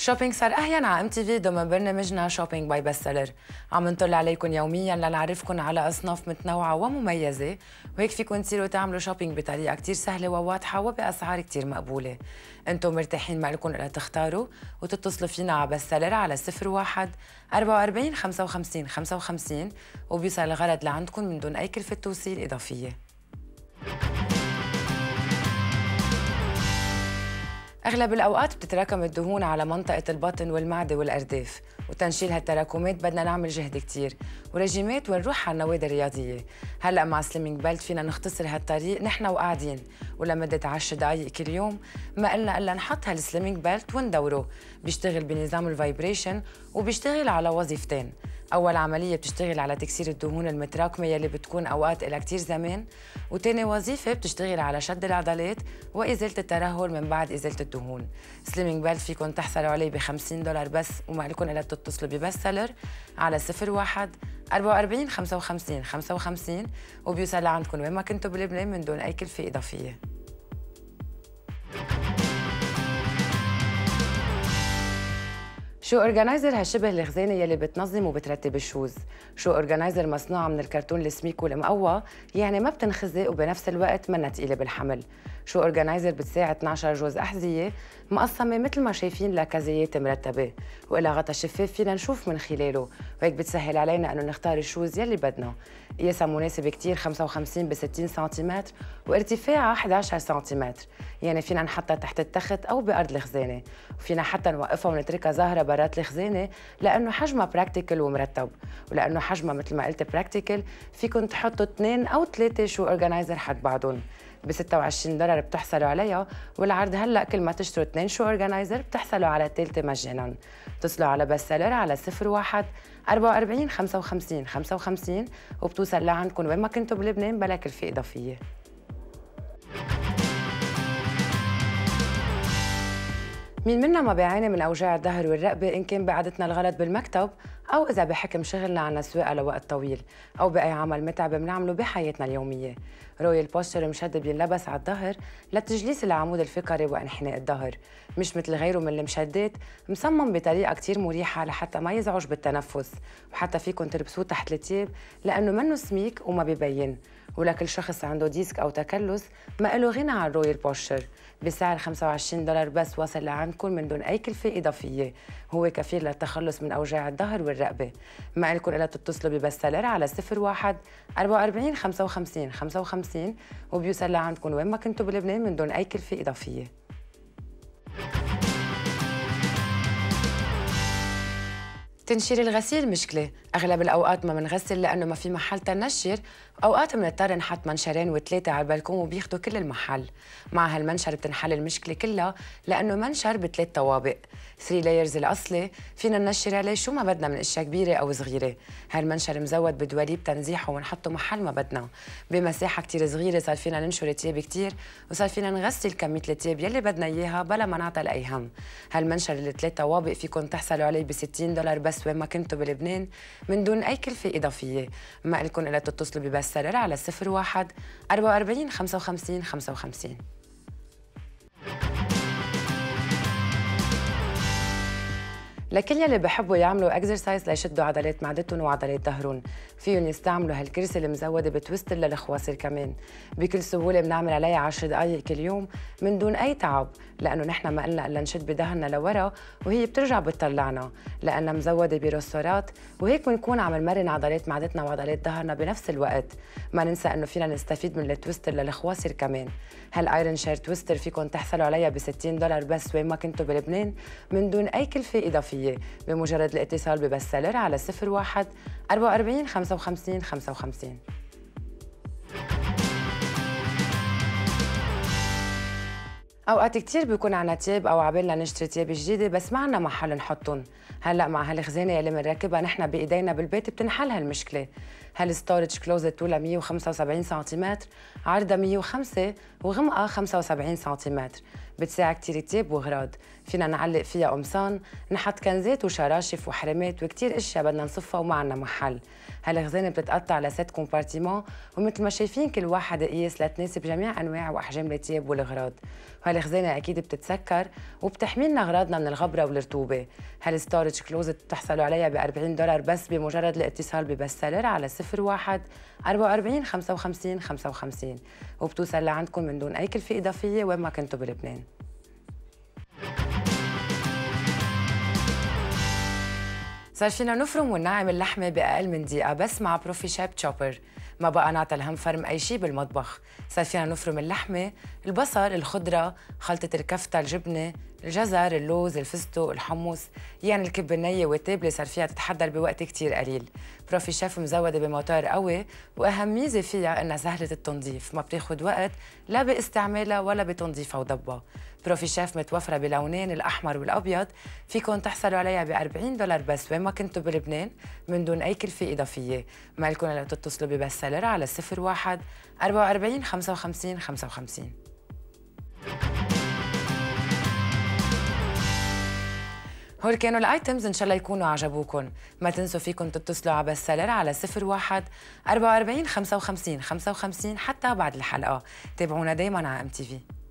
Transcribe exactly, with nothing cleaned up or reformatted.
شوبينج صار اهين على ام تي في ضمن برنامجنا شوبينج باي بست سيلر. عم نطلع عليكم يوميا لنعرفكم على اصناف متنوعه ومميزه، وهيك فيكم تصيروا تعملوا شوبينج بطريقه كتير سهله وواضحه وباسعار كتير مقبوله. انتم مرتاحين ما لكم الا تختاروا وتتصلوا فينا على بست سيلر على صفر واحد أربعة وأربعين خمسة وخمسين خمسة وخمسين وبيوصل الغرض لعندكم من دون اي كلفه توصيل اضافيه. أغلب الأوقات بتتراكم الدهون على منطقة البطن والمعدة والأرداف، وتنشيل هالتراكمات بدنا نعمل جهد كتير ورجيمات ونروح على النوادي الرياضية. هلأ مع سليمينج بيلت فينا نختصر هالطريق نحن وقاعدين ولمدة عشر دقايق كل يوم، ما قلنا إلا نحط هالسليمينج بيلت وندوره. بيشتغل بنظام الفايبريشن وبيشتغل على وظيفتين. أول عملية بتشتغل على تكسير الدهون المتراكمة يلي بتكون أوقات إلها كتير زمان، وتاني وظيفة بتشتغل على شد العضلات وإزالة الترهل من بعد إزالة الدهون. سليمينج بيلت فيكم تحصلوا عليه ب خمسين دولار بس، وما لكم إلا تتصلوا ببست سيلر على صفر واحد أربعة وأربعين خمسة وخمسين خمسة وخمسين وبيوصل لعندكم وين ما كنتوا بلبنان من دون أي كلفة إضافية. شو اورجانيزر هالشبه الخزانه يلي بتنظم وبترتب الشوز. شو اورجانيزر مصنوعه من الكرتون السميك والمقوى، يعني ما بتنخزق وبنفس الوقت منا ثقيله بالحمل. شو اورجانيزر بتساعد اثني عشر جوز احذيه مقسمه مثل ما شايفين لكازيات مرتبه، وإلها غطا شفاف فينا نشوف من خلاله، وهيك بتسهل علينا انه نختار الشوز يلي بدنا. قياسها مناسب كتير، خمسة وخمسين ب ستين سنتيمتر وارتفاعها أحد عشر سنتيمتر، يعني فينا نحطها تحت التخت او بارض الخزانه، وفينا حتى نوقفها ونتركها ظاهره برات الخزانه لانه حجمها براكتيكل ومرتب. ولانه حجمها مثل ما قلت براكتيكل، فيكم تحطوا اثنين او ثلاثه شو اورجانيزر حد بعضهم. ب ستة وعشرين دولار بتحصلوا عليها، والعرض هلا كل ما تشتروا اثنين شو اورجانيزر بتحصلوا على الثالثه مجانا. اتصلوا على بست سيلر على صفر واحد أربعة وأربعين خمسة وخمسين خمسة وخمسين وبتوصل لعندكم وين ما كنتوا بلبنان بلا كلفه اضافيه. مين منا ما بيعاني من اوجاع الظهر والرقبه، ان كان بقعدتنا الغلط بالمكتب او اذا بحكم شغلنا عنا سواقه لوقت طويل او باي عمل متعب بنعمله بحياتنا اليوميه. رويال بوستشر مشد بينلبس على الظهر لتجليس العمود الفقري وانحناء الظهر، مش مثل غيره من المشدات، مصمم بطريقه كتير مريحه لحتى ما يزعج بالتنفس، وحتى فيكم تلبسوه تحت التياب لانه منه سميك وما بيبين. ولكل شخص عنده ديسك او تكلس ما له غنى عن رويال بوستشر، بسعر خمسة وعشرين دولار بس واصل لعندكم من دون اي كلفه اضافيه. هو كفيل للتخلص من اوجاع الظهر والرقبه. ما لكم الا تتصلوا ببست سيلر على صفر واحد أربعة وأربعين خمسة وخمسين خمسة وخمسين وبيوصل لعندكم وين ما كنتوا بلبنان من دون اي كلفه اضافيه. تنشير الغسيل مشكلة، أغلب الأوقات ما منغسل لأنه ما في محل تنشر، أوقات بنضطر نحط منشرين وثلاثة على البلكون وبياخدوا كل المحل. مع هالمنشر بتنحل المشكلة كلها لأنه منشر بثلاث طوابق، ثري لايرز الأصلي، فينا ننشر عليه شو ما بدنا من أشياء كبيرة أو صغيرة. هالمنشر مزود بدواليب تنزيحه ونحطه محل ما بدنا، بمساحة كتير صغيرة صار فينا ننشر تياب كتير، وصار فينا نغسل كمية التياب يلي بدنا إياها بلا ما نعطل أي هم. هالمنشر الثلاث طوابق فيكم تحصلوا عليه ب ستين دولار بس وين ما كنتوا بلبنان من دون أي كلفة إضافية. ما لكم إلا تتصلوا ببست سيلر على صفر واحد أربعة وأربعين خمسة وخمسين خمسة وخمسين. لكل يلي بحبوا يعملوا اكسرسايز ليشدوا عضلات معدتهم وعضلات ظهرهم، فيهم يستعملوا هالكرسي المزوده بتويستر للخواصر كمان. بكل سهوله بنعمل عليها عشر دقائق كل يوم من دون اي تعب، لانه نحن ما قلنا الا نشد بظهرنا لورا وهي بترجع بتطلعنا، لانها مزوده برسورات، وهيك بنكون عم نمرن عضلات معدتنا وعضلات ظهرنا بنفس الوقت. ما ننسى انه فينا نستفيد من التويستر للخواصر كمان. هالايرن شير تويستر فيكم تحصلوا عليها ب ستين دولار بس وين ما كنتوا بلبنان من دون اي كلفه اضافيه، بمجرد الاتصال ببست سيلر على صفر واحد أربعة وأربعين خمسة وخمسين خمسة وخمسين. اوقات كتير بيكون عنا تياب او عبالنا نشتري تياب جديده بس ما عنا محل نحطهم. هلا مع هالخزانه يلي بنركبها نحن بايدينا بالبيت بتنحل هالمشكله. هالستورج كلوزت طولها مية وخمسة وسبعين سنتيمتر، عرضها مية وخمسة وغمقها خمسة وسبعين سنتيمتر. بتساع كتير تياب وغراض، فينا نعلق فيها قمصان، نحط كنزات وشراشف وحرمات وكتير اشياء بدنا نصفها وما عنا محل. هالخزانه بتتقطع لست كومبارتيمون، ومثل ما شايفين كل واحد قياس لتناسب جميع انواع واحجام التياب والاغراض. وهالخزانه اكيد بتتسكر وبتحمي لنا اغراضنا من الغبره والرطوبه. هالستورج كلوزت بتحصلوا عليها ب أربعين دولار بس بمجرد الاتصال ببستسيلر على صفر واحد أربعة وأربعين خمسة وخمسين خمسة وخمسين، وبتوصل لعندكم من دون اي كلفه اضافيه وين ما كنتوا بلبنان. صار فينا نفرم وننعم اللحمة بأقل من دقيقة بس مع بروفي شيب تشوبر. ما بقى نعطى الهم فرم أي شيء بالمطبخ. صار فينا نفرم اللحمة، البصل، الخضرة، خلطة الكفتة، الجبنة، الجزر، اللوز، الفستق، الحمص، يعني الكب النية والتابلة صار فيها تتحضر بوقت كتير قليل. بروفي شيف مزودة بموتور قوي، وأهم ميزة فيها إنها سهلة التنظيف، ما بتاخد وقت لا باستعمالها ولا بتنظيفها وضبها. بروفي شيف متوفرة بلونين الأحمر والأبيض، فيكن تحصلوا عليها ب أربعين دولار بس وين ما كنتوا بلبنان من دون أي كلفة إضافية. ما لكم إلا تتصلوا ببستسيلر على صفر واحد أربعة وأربعين خمسة وخمسين خمسة وخمسين. هول كانوا الايتمز، ان شاء الله يكونوا عجبوكم. ما تنسوا فيكم تتصلوا على بستسيلر على صفر واحد أربعة وأربعين خمسة وخمسين خمسة وخمسين حتى بعد الحلقه. تابعونا دايما على ام تي في.